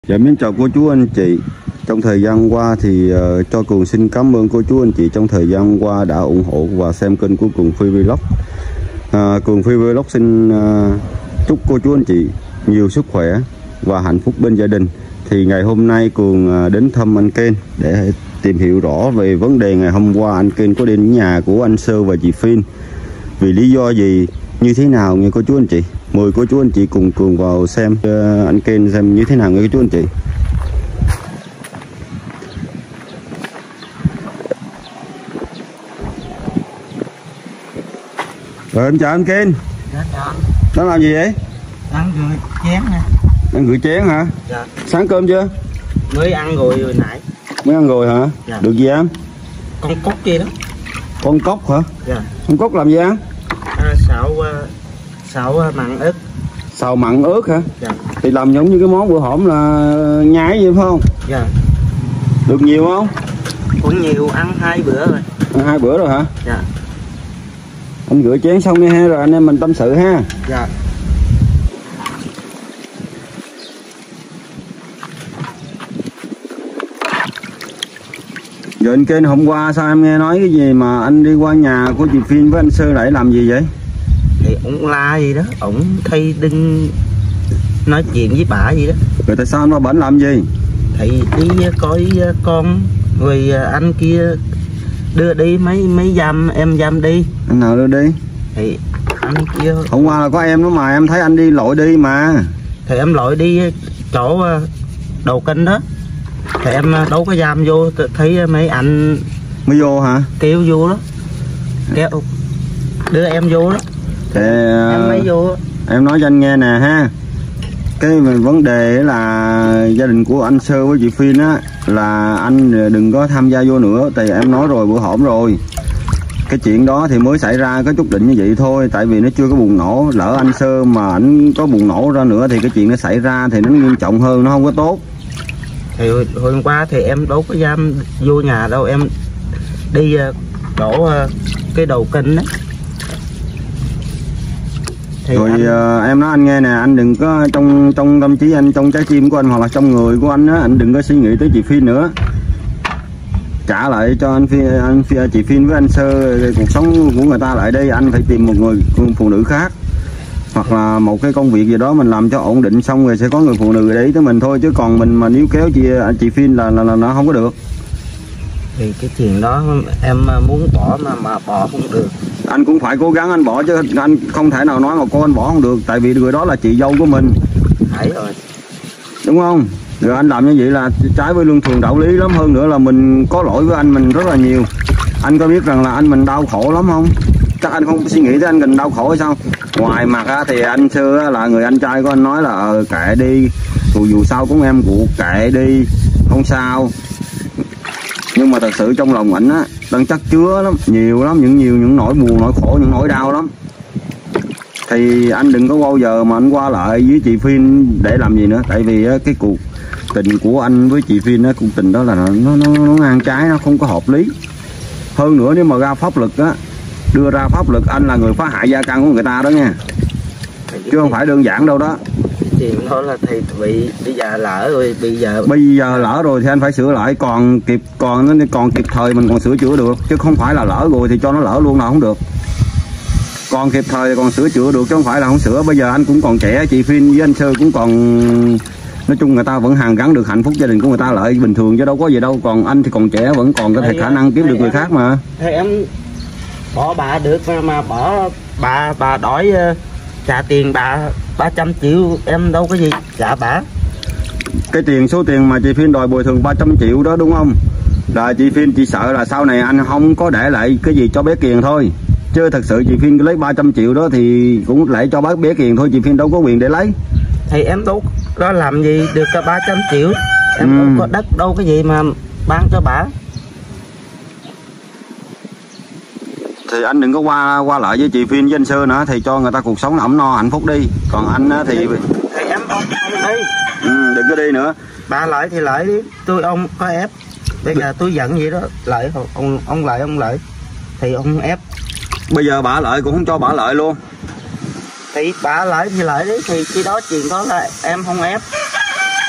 Dạ, mến chào cô chú anh chị. Trong thời gian qua thì cho Cường xin cảm ơn cô chú anh chị trong thời gian qua đã ủng hộ và xem kênh của Cường Phi Vlog. Cường Phi Vlog xin chúc cô chú anh chị nhiều sức khỏe và hạnh phúc bên gia đình. Thì ngày hôm nay Cường đến thăm anh Ken để tìm hiểu rõ về vấn đề ngày hôm qua anh Ken có đến nhà của anh Sơ và chị Phin. Vì lý do gì, như thế nào nghe cô chú anh chị. Mời cô chú anh chị cùng Cường vào xem anh Ken xem như thế nào nghe cô chú anh chị. Rồi em chào anh Ken. Dạ chào. Đó làm gì vậy? Đang rửa chén nè. Đang rửa chén hả? Dạ. Sáng cơm chưa? Mới ăn rồi hồi nãy. Mới ăn rồi hả? Dạ. Được gì ăn? Con cóc kia đó. Con cóc hả? Dạ. Con cóc làm gì ăn? Xào mặn ớt. Xào mặn ớt hả? Dạ. Thì làm giống như cái món bữa hổm là nhái vậy phải không? Dạ. Được nhiều không? Cũng nhiều, ăn 2 bữa rồi. Ăn 2 bữa rồi hả? Dạ. Anh rửa chén xong đi ha, rồi anh em mình tâm sự ha. Dạ. Giờ anh Ken hôm qua sao em nghe nói cái gì mà anh đi qua nhà của chị Phin với anh Sơ lại làm gì vậy? Thì ổng la gì đó, ổng thay đinh nói chuyện với bà gì đó. Rồi tại sao anh qua bển làm gì? Thì đi coi con, rồi anh kia đưa đi mấy em giam đi. Anh nào đưa đi? Thì anh kia Hôm qua là có em đó mà em thấy anh đi lội đi mà. thì em lội đi chỗ đầu kênh đó, thì em đâu có giam vô, thấy mấy anh Mới vô hả? kêu vô đó, kéo đưa em vô đó, Thì em mới vô. em nói cho anh nghe nè ha. Cái vấn đề là gia đình của anh Sơ với chị Phin á, là anh đừng có tham gia vô nữa. Tại em nói rồi bữa hổm rồi, cái chuyện đó thì mới xảy ra có chút định như vậy thôi. Tại vì nó chưa có bùng nổ. Lỡ anh Sơ mà ảnh có bùng nổ ra nữa thì cái chuyện nó xảy ra thì nó nghiêm trọng hơn, nó không có tốt. Thì hồi hôm qua thì em đâu có giam vô nhà đâu, em đi chỗ cái đầu kênh đó. Thì Rồi anh... em nói anh nghe nè, anh đừng có trong tâm trí anh, trong trái tim của anh hoặc là trong người của anh á, anh đừng có suy nghĩ tới chị Phin nữa. Trả lại cho chị Phin với anh Sơ cuộc sống của người ta lại đây. Anh phải tìm một người phụ nữ khác, hoặc là một cái công việc gì đó mình làm cho ổn định, xong rồi sẽ có người phụ nữ để ý tới mình thôi. Chứ còn mình mà níu kéo chị Phin là nó không có được. Thì cái chuyện đó em muốn bỏ mà bỏ không được. Anh cũng phải cố gắng anh bỏ chứ, anh không thể nào nói mà cô anh bỏ không được. Tại vì người đó là chị dâu của mình. Thấy rồi. Đúng không? Rồi anh làm như vậy là trái với luân thường đạo lý lắm. Hơn nữa là mình có lỗi với anh mình rất là nhiều. Anh có biết rằng là anh mình đau khổ lắm không? Chắc anh không suy nghĩ tới anh mình đau khổ hay sao? Ngoài mặt á, thì anh Sơ là người anh trai của anh nói là kệ đi, dù sao cũng em cụ, kệ đi, không sao. Nhưng mà thật sự trong lòng ảnh á, đang chắc chứa lắm, nhiều lắm, những nỗi buồn, nỗi khổ, những nỗi đau lắm. Thì anh đừng có bao giờ mà anh qua lại với chị Phin để làm gì nữa. Tại vì cái cuộc tình của anh với chị Phin á, cuộc tình đó là nó ngang trái, nó không có hợp lý. Hơn nữa nếu mà ra pháp luật á, đưa ra pháp luật, anh là người phá hại gia căn của người ta đó nha, chứ không phải đơn giản đâu đó. Chuyện đó là thì bị bây giờ lỡ rồi, bây giờ lỡ rồi thì anh phải sửa lại, còn kịp thời mình còn sửa chữa được, chứ không phải là lỡ rồi thì cho nó lỡ luôn là không được. Còn kịp thời thì còn sửa chữa được chứ không phải là không sửa. Bây giờ anh cũng còn trẻ, chị Phin với anh Sơ cũng còn, nói chung người ta vẫn hàn gắn được hạnh phúc gia đình của người ta lại bình thường chứ đâu có gì đâu. Còn anh thì còn trẻ, vẫn còn có thể khả năng kiếm được người khác mà. Thì em bỏ bà được mà bỏ bà đòi trả tiền bà 300 triệu em đâu có gì trả bà. Cái số tiền mà chị Phin đòi bồi thường 300 triệu đó đúng không? Là chị Phin chỉ sợ là sau này anh không có để lại cái gì cho bé Kiền thôi. Chứ thật sự chị Phin lấy 300 triệu đó thì cũng lại cho bé Kiền thôi, chị Phin đâu có quyền để lấy. Thì em đâu có làm gì được cả 300 triệu. Em đâu có đất đâu cái gì mà bán cho bà. Thì anh đừng có qua lại với chị Phin với anh Sơ nữa, thì cho người ta cuộc sống ấm no hạnh phúc đi. Còn anh á thì em không đi. Đừng có đi nữa. Bà lại thì lại đi, tôi ông có ép. Bây giờ tôi giận vậy đó, lại ông lại thì ông ép. Bây giờ bà lợi cũng không cho bà lợi luôn. Thì bà lại thì lại đi, thì khi đó chuyện đó là em không ép.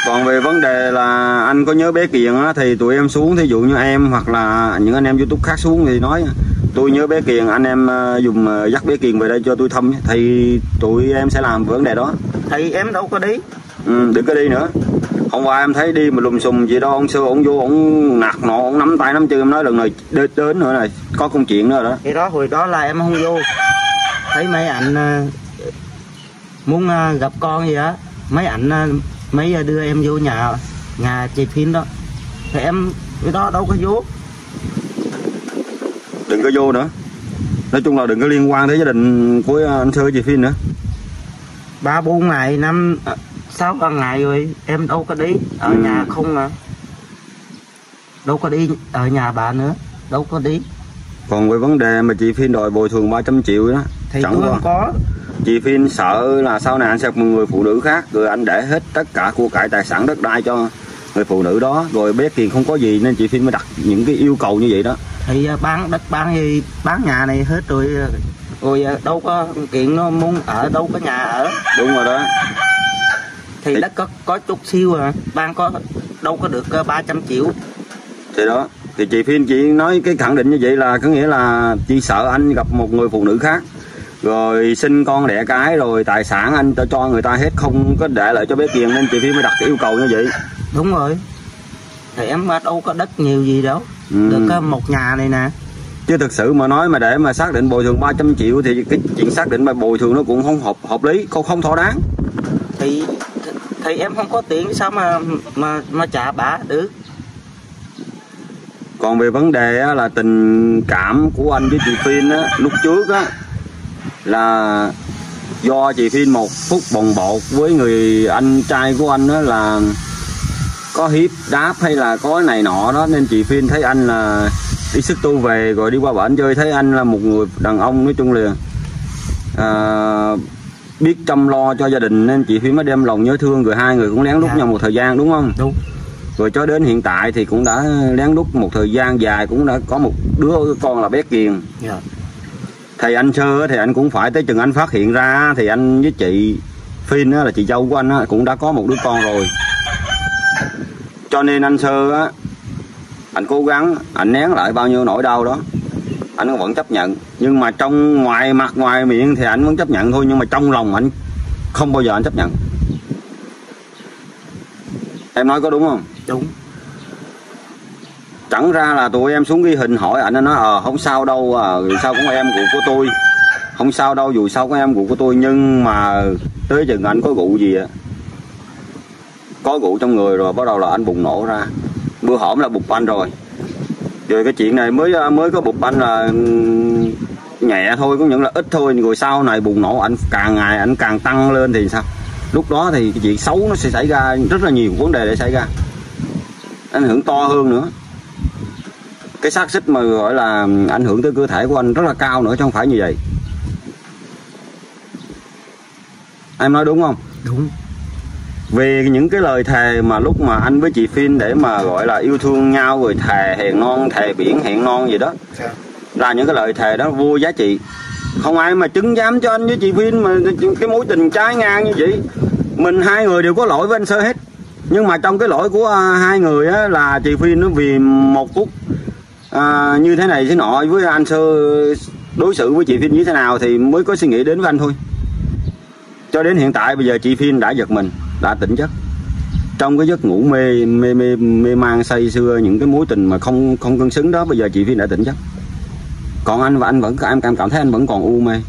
Còn về vấn đề là anh có nhớ bé Kiền á, thì tụi em xuống, thí dụ như em hoặc là những anh em YouTube khác xuống thì nói tôi nhớ bé Kiền, anh em dùng dắt bé Kiền về đây cho tôi thăm, thì tụi em sẽ làm vấn đề đó. Thì em đâu có đi. Đừng có đi nữa. Hôm qua em thấy đi mà lùm xùm gì đâu, ông Sơ ông vô ông nạt nọ, ông nắm tay nắm chân, em nói lần này đến nữa này, có công chuyện nữa rồi đó. Thì đó, hồi đó là em không vô. Thấy mấy anh muốn gặp con gì á, mấy anh mấy đưa em vô nhà chị Phin đó, thì em cái đó đâu có vô. Đừng có vô nữa. Nói chung là đừng có liên quan tới gia đình của anh Sơ chị Phin nữa. 3-4 ngày 5-6 ngày rồi em đâu có đi ở nhà không à, đâu có đi ở nhà bà nữa, đâu có đi. Còn về vấn đề mà chị Phin đòi bồi thường 300 triệu đó thì chẳng không có. Chị Phin sợ là sau này anh sẽ một người phụ nữ khác, rồi anh để hết tất cả của cải tài sản đất đai cho người phụ nữ đó, rồi bé Kiền không có gì nên chị Phin mới đặt những cái yêu cầu như vậy đó. Thì bán đất bán gì, bán nhà này hết rồi, rồi đâu có kiện nó muốn ở đâu có nhà ở. Đúng rồi đó. Thì đất có chút xíu à, bán có đâu có được 300 triệu. Thì đó, thì chị Phin chị nói cái khẳng định như vậy là có nghĩa là chị sợ anh gặp một người phụ nữ khác, rồi sinh con đẻ cái, rồi tài sản anh cho người ta hết, không có để lại cho bé Kiền, nên chị Phin mới đặt cái yêu cầu như vậy. Đúng rồi. Thì em đâu có đất nhiều gì đâu, được có một nhà này nè. Chứ thực sự mà nói mà để mà xác định bồi thường 300 triệu thì cái chuyện xác định mà bồi thường nó cũng không hợp lý, không thỏa đáng. Thì em không có tiền sao mà trả bà được. Còn về vấn đề á, là tình cảm của anh với chị Phin á, lúc trước á là do chị Phin một phút bồng bột với người anh trai của anh á, là có hiếp đáp hay là có này nọ đó, nên chị Phin thấy anh là đi sức tu về rồi đi qua bển chơi, thấy anh là một người đàn ông nói chung là biết chăm lo cho gia đình, nên chị Phin mới đem lòng nhớ thương, rồi hai người cũng lén lút nhau một thời gian, đúng không? Đúng. Rồi cho đến hiện tại thì cũng đã lén lút một thời gian dài, cũng đã có một đứa con là bé Kiền. Thầy anh Sơ thì anh cũng phải tới chừng anh phát hiện ra thì anh với chị Phin là chị dâu của anh cũng đã có một đứa con rồi. Cho nên anh Sơ á, anh cố gắng anh nén lại bao nhiêu nỗi đau đó, anh vẫn chấp nhận, nhưng mà trong ngoài mặt ngoài miệng thì anh vẫn chấp nhận thôi, nhưng mà trong lòng anh không bao giờ anh chấp nhận. Em nói có đúng không? Đúng. Chẳng ra là tụi em xuống ghi hình hỏi anh, nó nói không sao đâu, dù sao cũng em ruột của tôi, không sao đâu dù sao có em ruột của tôi, nhưng mà tới chừng anh có vụ gì á, có vụ trong người rồi bắt đầu là anh bùng nổ ra. Bữa hổm là bục anh rồi cái chuyện này mới có bục anh là nhẹ thôi, có những là ít thôi, rồi sau này bùng nổ anh càng ngày anh càng tăng lên thì sao? Lúc đó thì cái chuyện xấu nó sẽ xảy ra, rất là nhiều vấn đề để xảy ra, ảnh hưởng to hơn nữa. Cái xác xích mà gọi là ảnh hưởng tới cơ thể của anh rất là cao nữa chứ không phải như vậy. Em nói đúng không? Đúng. Về những cái lời thề mà lúc mà anh với chị Phin để mà gọi là yêu thương nhau, rồi thề hẹn non, thề biển hẹn non gì đó, là những cái lời thề đó vô giá trị. Không ai mà chứng giám cho anh với chị Phin mà cái mối tình trái ngang như vậy. Mình hai người đều có lỗi với anh Sơ hết, nhưng mà trong cái lỗi của hai người á, là chị Phin nó vì một phút như thế này thế nọ với anh Sơ, đối xử với chị Phin như thế nào thì mới có suy nghĩ đến với anh thôi. Cho đến hiện tại bây giờ chị Phin đã giật mình, đã tỉnh giấc trong cái giấc ngủ mê man say sưa những cái mối tình mà không cân xứng đó. Bây giờ chị Phin đã tỉnh giấc, còn anh và anh vẫn em cảm thấy anh vẫn còn u mê.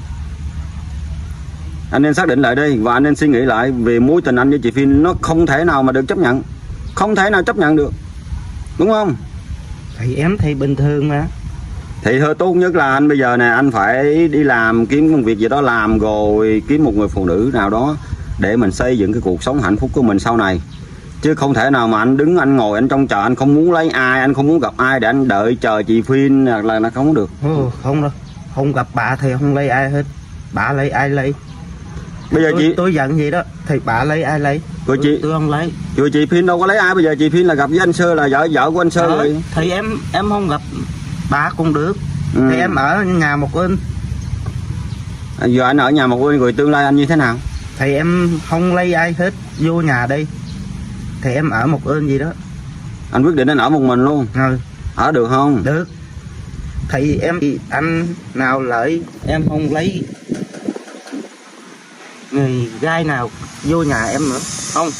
Anh nên xác định lại đây và anh nên suy nghĩ lại về mối tình anh với chị Phin, nó không thể nào mà được chấp nhận, không thể nào chấp nhận được, đúng không? Thì em thấy bình thường mà. Thì thôi tốt nhất là anh bây giờ nè, anh phải đi làm, kiếm công việc gì đó làm, rồi kiếm một người phụ nữ nào đó để mình xây dựng cái cuộc sống hạnh phúc của mình sau này. Chứ không thể nào mà anh đứng anh ngồi anh trông chờ, anh không muốn lấy ai, anh không muốn gặp ai để anh đợi chờ chị Phin là nó không được. Không đâu, không gặp bà thì không lấy ai hết. Bà lấy ai lấy. Bây giờ tôi giận gì đó thì bà lấy ai lấy. Rồi tôi không lấy. Rồi chị Phin đâu có lấy ai, bây giờ chị Phin là gặp với anh Sơ, là vợ của anh Sơ rồi. Thì em không gặp bà cũng được. Thì em ở nhà một bên. Giờ anh ở nhà một bên rồi tương lai anh như thế nào? Thì em không lấy ai hết vô nhà đây. thì em ở một bên gì đó. Anh quyết định anh ở một mình luôn. Ừ. Ở được không? Được. Thì anh nào lợi em không lấy người gái nào vô nhà em nữa, không.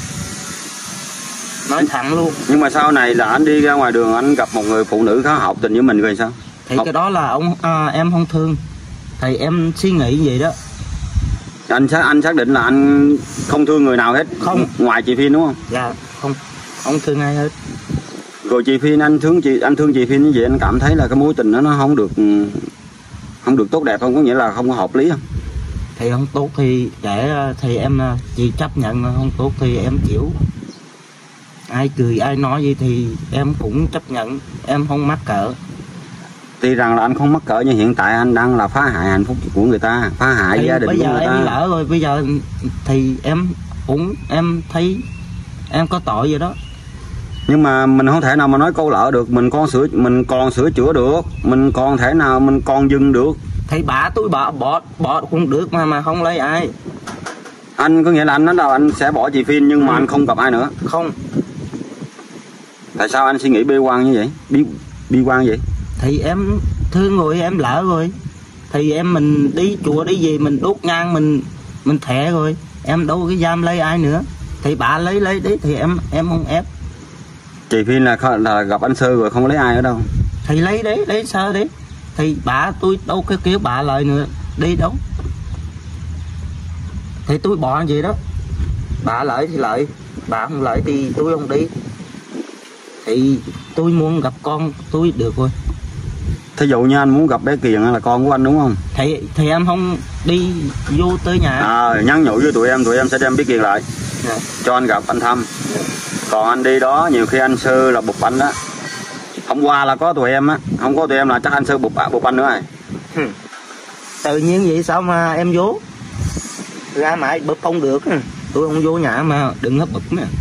Nói thẳng luôn. Nhưng mà sau này là anh đi ra ngoài đường anh gặp một người phụ nữ khá hợp tình với mình rồi sao? Thì cái đó là em không thương. Thì em suy nghĩ vậy đó. Anh xác định là anh không thương người nào hết. Không. Ngoài chị Phiên đúng không? Dạ không thương ai hết. Rồi chị Phiên, anh thương chị Phiên như vậy, anh cảm thấy là cái mối tình đó nó không được tốt đẹp không? Có nghĩa là không có hợp lý không? Thì không tốt thì thì em chỉ chấp nhận, không tốt thì em chịu. Ai cười ai nói gì thì em cũng chấp nhận, em không mắc cỡ. Tuy rằng là anh không mắc cỡ nhưng hiện tại anh đang là phá hại hạnh phúc của người ta, phá hại thì gia đình của người ta. Bây giờ em lỡ rồi, bây giờ thì em thấy em có tội vậy đó. Nhưng mà mình không thể nào mà nói câu lỡ được, mình còn sửa chữa được, mình còn thể nào mình còn dừng được. Thì tôi bỏ cũng được mà không lấy ai. Anh có nghĩa là anh nói là anh sẽ bỏ chị Phiên nhưng mà anh không gặp ai nữa. Không. Tại sao anh suy nghĩ bi quan như vậy? Bi quan vậy? Thì em thương rồi, em lỡ rồi. Thì mình đi chùa đi gì mình đốt nhang mình thẻ rồi, em đâu cái giam lấy ai nữa. Thì bà lấy đấy thì em không ép. Chị Phiên là gặp anh Sơ rồi không lấy ai ở đâu. Thì lấy đấy, lấy Sơ đấy. Thì tôi đâu cái kiểu bà lời nữa, đi đâu. Thì tôi bỏ gì đó. Bà lợi thì lợi, bà không lợi thì tôi không đi. Thì tôi muốn gặp con tôi được rồi. Thí dụ như anh muốn gặp bé Kiền là con của anh đúng không? Thì em không đi vô tới nhà. Nhắn nhủ với tụi em sẽ đem bé Kiền lại. Cho anh gặp, anh thăm. Còn anh đi đó nhiều khi anh Sơ là bụp anh đó. Hôm qua là có tụi em á, không có tụi em là chắc anh Sơ bụp anh nữa rồi. Tự nhiên vậy sao mà em vô? Ra mãi bụp không được. Tôi không vô nhà mà đừng có bụp nè.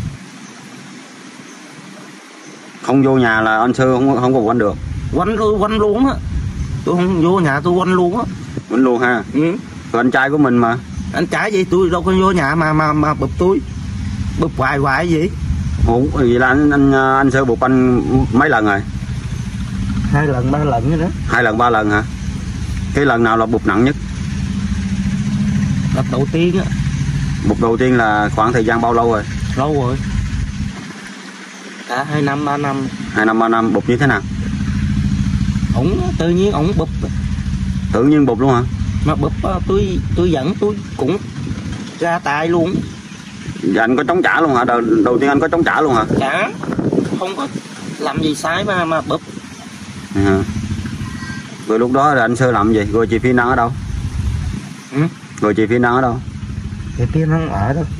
Không vô nhà là anh Sơ không có quanh được. Quanh luôn á. Tôi không vô nhà tôi quanh luôn á. Quanh luôn ha. Ừ. Rồi anh trai của mình mà. Anh trai gì tôi đâu có vô nhà mà bụp tôi. Bụp hoài gì. Ủa, vậy là anh Sơ bụp anh mấy lần rồi? 2 lần 3 lần nữa đó. 2 lần 3 lần hả? Cái lần nào là bụp nặng nhất? Lần đầu tiên á. Bụp đầu tiên là khoảng thời gian bao lâu rồi? Lâu rồi. Cả 2 năm 3 năm. 2 năm 3 năm. Bụp như thế nào? Tự nhiên ổng bụp. Tự nhiên bụp luôn hả? Mà bụp tôi giận tôi cũng ra tay luôn. Dạ anh có chống trả luôn hả? Đầu tiên anh có chống trả luôn hả? Trả. Không có làm gì sai mà bụp. Rồi lúc đó là anh Sơ làm gì? Rồi chị Phiên đang ở đâu? Rồi chị Phiên đang ở đâu? Chị Phiên không ở đâu.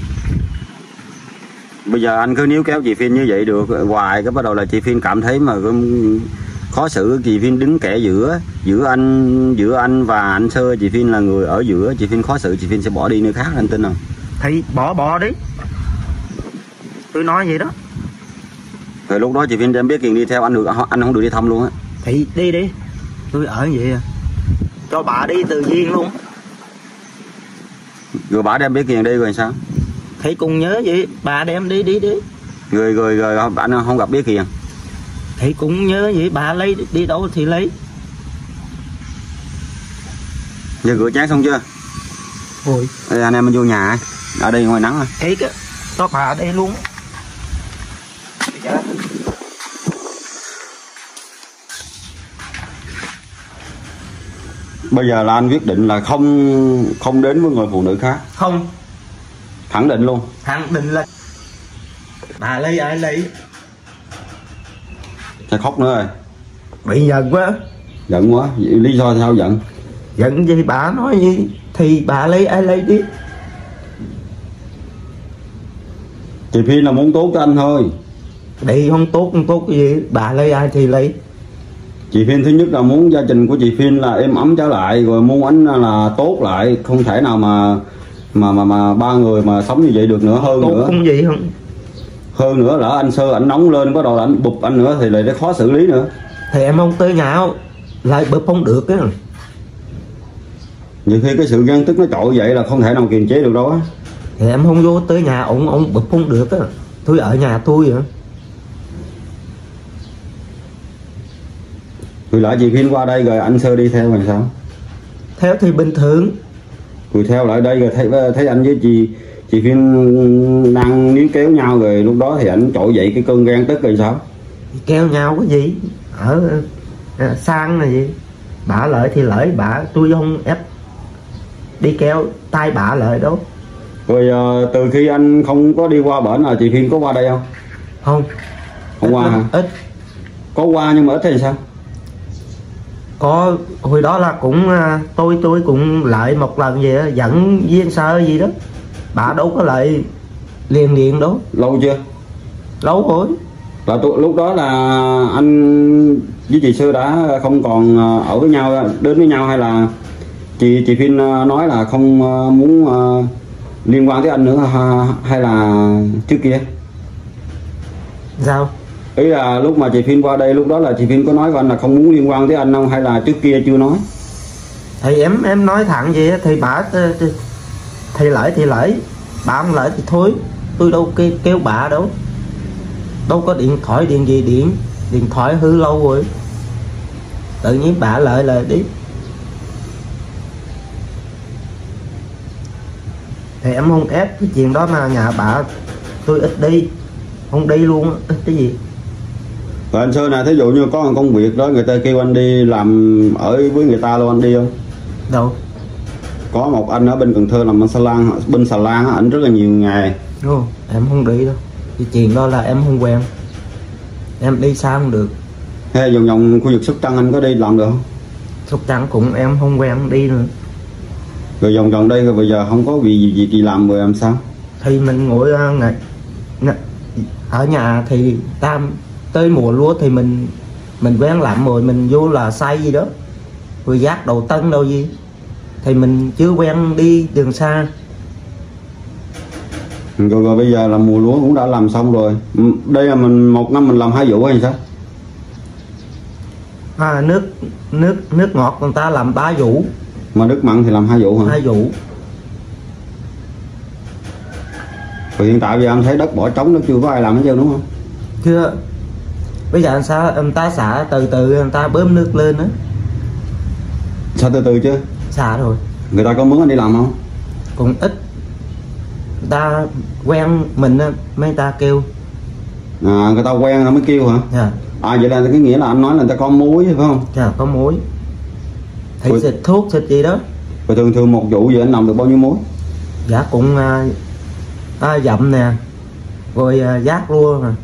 Bây giờ anh cứ níu kéo chị Phiên như vậy được hoài, cái bắt đầu là chị Phiên cảm thấy mà khó xử. Chị Phiên đứng kẻ giữa anh và anh Sơ. Chị Phiên là người ở giữa, chị Phiên khó xử, chị Phiên sẽ bỏ đi nơi khác, anh tin không? Thì bỏ đi. Tôi nói vậy đó. Rồi lúc đó chị Phiên đem biết Kiền đi theo anh không được đi thăm luôn á. Thì đi. Tôi ở vậy à. Cho bà đi tự nhiên luôn. Rồi bà đem biết Kiền đi rồi sao? Thì cùng nhớ vậy, bà đem đi. Rồi anh không gặp biết Kiền. Thì cũng nhớ vậy, bà lấy đi đâu thì lấy. Giờ rửa chén xong chưa? Ôi. Đây, anh em mình vô nhà ở đây ngoài nắng à. Thiệt á, cho bà ở đây luôn. Bây giờ là anh quyết định là không đến với người phụ nữ khác. Không. Khẳng định luôn. Khẳng định là bà lấy ai lấy. Sẽ khóc nữa rồi. Bị giận quá. Giận quá. Lý do sao giận? Giận gì bà nói gì thì bà lấy ai lấy đi. Chị Phiên là muốn tốt cho anh thôi. Đi không tốt cái gì, bà lấy ai thì lấy. Chị Phiên thứ nhất là muốn gia đình của chị Phiên là êm ấm trở lại, rồi muốn anh là tốt lại, không thể nào mà ba người mà sống như vậy được nữa. Hơn tốt nữa không gì không. Hơn nữa là anh Sơ ảnh nóng lên bắt đầu là anh bụp anh nữa thì lại khó xử lý nữa. Thì em không tới nhà lại bụp không được á. Nhiều khi cái sự ghen tức nó trội vậy là không thể nào kiềm chế được đâu á. Thì em không vô tới nhà ông bụp không được á. tôi ở nhà tôi hả? Rồi lại chị Phiên qua đây rồi anh Sơ đi theo làm sao? Theo thì bình thường. Rồi theo lại đây rồi thấy anh với chị Phiên đang níu kéo nhau, rồi lúc đó thì anh trỗi dậy cái cơn ghen tức rồi sao? Kéo nhau cái gì? Ở sang là gì? Bả lợi thì lợi, bả tôi không ép đi kéo tay bả lợi đâu. Rồi từ khi anh không có đi qua bển là chị Phiên có qua đây không? Không. Không qua hả? Ít. Có qua nhưng mà ít thì sao? Có hồi đó là cũng tôi cũng lại một lần gì đó, dẫn viên sơ gì đó, bà đâu có lại liền đâu. Lâu chưa? Lâu rồi. Là lúc đó là anh với chị Sư đã không còn ở với nhau, đến với nhau, hay là chị Phiên nói là không muốn liên quan tới anh nữa, hay là trước kia? Sao? Ý là lúc mà chị Phiên qua đây, lúc đó là chị Phiên có nói với anh là không muốn liên quan tới anh không, hay là trước kia chưa nói? Thì em nói thẳng vậy thì bà thì lợi, bà không lợi thì thôi, tôi đâu kêu bà đâu có điện thoại điện gì, điện thoại hư lâu rồi, tự nhiên bà lợi là đi. Thì em không ép cái chuyện đó, mà nhà bà tôi ít đi, không đi luôn, ít cái gì. Rồi anh Sơ này, thí dụ như có một công việc đó người ta kêu anh đi làm ở với người ta luôn, anh đi không? Đâu? Có một anh ở bên Cần Thơ làm bên xà lan á, ảnh rất là nhiều ngày. Đúng, em không đi đâu, cái chuyện đó là em không quen, em đi xa không được. Hay vòng khu vực Sóc Trăng anh có đi làm được không? Sóc Trăng cũng em không quen đi nữa. Rồi vòng đây rồi bây giờ không có việc gì làm rồi làm sao? Thì mình ngồi ở nhà thì tới mùa lúa thì mình quen làm rồi, mình vô là xây gì đó, rồi giác đầu tân đâu gì, thì mình chưa quen đi đường xa. Rồi bây giờ là mùa lúa cũng đã làm xong rồi. Đây là mình một năm mình làm 2 vụ hay sao? Nước ngọt người ta làm 3 vụ. Mà nước mặn thì làm 2 vụ hả? 2 vụ. Rồi hiện tại bây giờ anh thấy đất bỏ trống, nó chưa có ai làm hết trơn đúng không? Chưa. Bây giờ người ta xả từ người ta bơm nước lên á. Xả từ từ chứ? Xả rồi. Người ta có mướn anh đi làm không? Cũng ít. Người ta quen mình á, mấy ta kêu. Người ta quen nó mới kêu hả? Dạ. Vậy là cái nghĩa là anh nói là người ta có mối phải không? Dạ, có mối. Thì xịt thuốc xịt gì đó. Rồi thường một vụ vậy anh làm được bao nhiêu mối? Dạ cũng dậm nè, rồi giác luôn nè,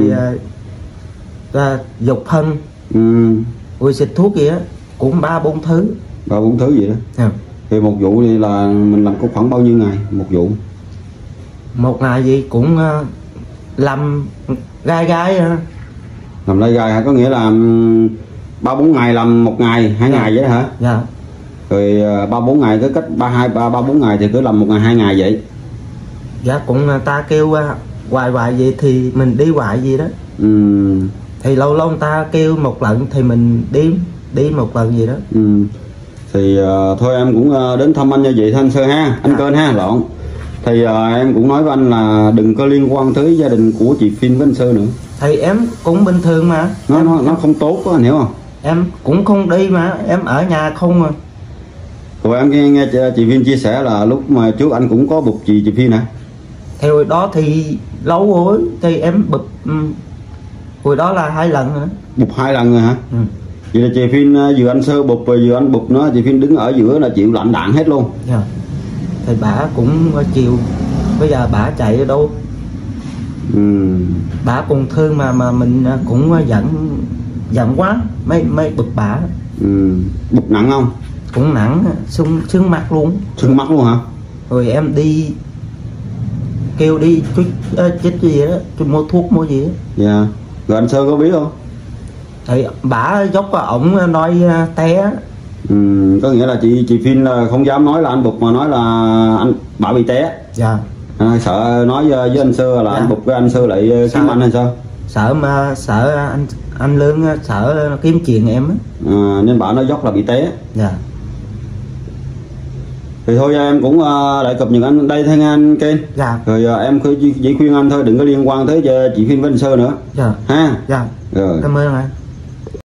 rồi dục phân, rồi xịt thuốc gì á, cũng 3-4 thứ. 3-4 thứ vậy đó. Yeah. Thì một vụ thì là mình làm có khoảng bao nhiêu ngày một vụ? Một ngày gì cũng làm gai. Làm lai gai hả? Có nghĩa là 3-4 ngày làm 1 ngày, 2 ngày vậy đó hả? Dạ. Rồi 3-4 ngày cứ cách 3-4 ngày thì cứ làm 1 ngày 2 ngày vậy. Dạ cũng ta kêu hoài vậy thì mình đi hoài gì đó. Thì lâu người ta kêu một lần thì mình đi một lần gì đó. Thì thôi em cũng đến thăm anh như vậy thôi anh Sơ ha, anh Kên ha, lộn. Thì em cũng nói với anh là đừng có liên quan tới gia đình của chị Phiên với anh Sơ nữa. Thì em cũng bình thường mà. Nó không tốt đó, anh hiểu không? Em cũng không đi mà, em ở nhà không mà. Rồi em nghe chị Phiên chia sẻ là lúc mà trước anh cũng có bục chị Phiên hả? Thì hồi đó thì lâu rồi, thì em bụp hồi đó là 2 lần nữa. Bục 2 lần rồi hả? Vậy là chị Phiên vừa anh Sơ bục rồi vừa anh bục nữa, chị Phiên đứng ở giữa là chịu lạnh đạn hết luôn. Dạ. Thì bả cũng chịu, bây giờ bả chạy ở đâu. Bả cũng thương mà mình cũng giận quá mấy bực bả. Bục nặng không? Cũng nặng, sưng mắt luôn. Sưng mắt luôn hả? Rồi em kêu đi chích gì đó, cho mua thuốc mua gì đó. Dạ. Rồi anh Sơ có biết không? Thì bả dốc ổng nói té. Có nghĩa là chị Phiên là không dám nói là anh bục mà nói là bả bị té. Dạ. Sợ nói với anh Sơ là anh bục với anh Sơ lại kiếm anh hay sao? Sợ anh Lương sợ kiếm chuyện em á. Nên bả nói dốc là bị té. Dạ. Thì thôi em cũng lại cập nhật anh đây thay anh Ken. Dạ. Rồi em chỉ khuyên anh thôi, đừng có liên quan tới chị Phiên với anh Sơ nữa. Dạ. Ha. Dạ. Rồi. Cảm ơn anh.